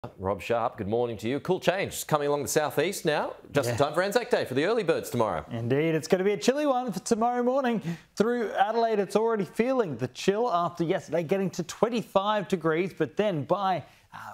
Rob Sharp, good morning to you. Cool change coming along the southeast now, just in time for ANZAC Day for the early birds tomorrow. Indeed, it's going to be a chilly one for tomorrow morning. Through Adelaide, it's already feeling the chill after yesterday getting to 25 degrees, but then by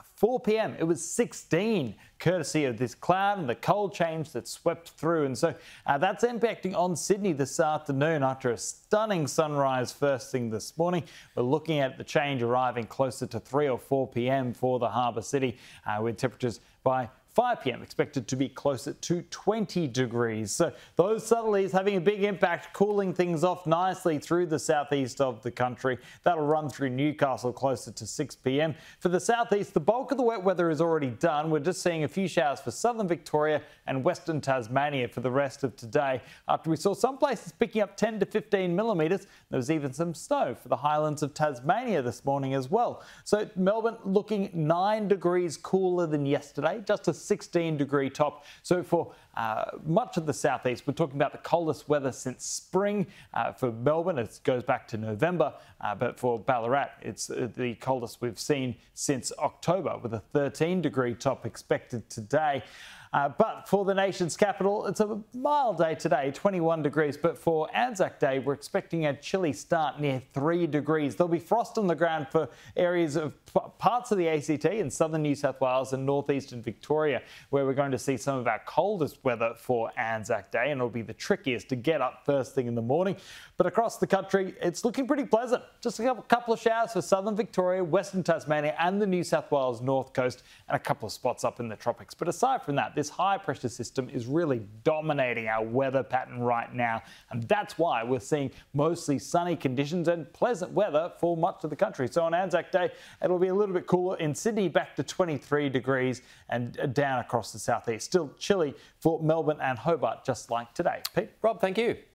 4 p.m. it was 16, courtesy of this cloud and the cold change that swept through. And so that's impacting on Sydney this afternoon after a stunning sunrise first thing this morning. We're looking at the change arriving closer to 3 or 4 p.m. for the harbour city, with temperatures by 5 p.m. expected to be closer to 20 degrees. So those southerlies having a big impact, cooling things off nicely through the southeast of the country. That'll run through Newcastle closer to 6 p.m. For the southeast, the bulk of the wet weather is already done. We're just seeing a few showers for southern Victoria and western Tasmania for the rest of today, after we saw some places picking up 10 to 15 millimetres. There was even some snow for the highlands of Tasmania this morning as well. So Melbourne looking 9 degrees cooler than yesterday, just a 16-degree top. So for much of the southeast, we're talking about the coldest weather since spring. For Melbourne, it goes back to November, but for Ballarat, it's the coldest we've seen since October, with a 13-degree top expected today. But for the nation's capital, it's a mild day today, 21 degrees. But for ANZAC Day, we're expecting a chilly start near 3 degrees. There'll be frost on the ground for areas of parts of the ACT in southern New South Wales and northeastern Victoria, where we're going to see some of our coldest weather for ANZAC Day, and it'll be the trickiest to get up first thing in the morning. But across the country, it's looking pretty pleasant. Just a couple of showers for southern Victoria, western Tasmania and the New South Wales north coast, and a couple of spots up in the tropics. But aside from that, this high pressure system is really dominating our weather pattern right now, and that's why we're seeing mostly sunny conditions and pleasant weather for much of the country. So on ANZAC Day, it'll be a little bit cooler in Sydney, back to 23 degrees, and down across the southeast. Still chilly for Melbourne and Hobart, just like today. Pete? Rob, thank you.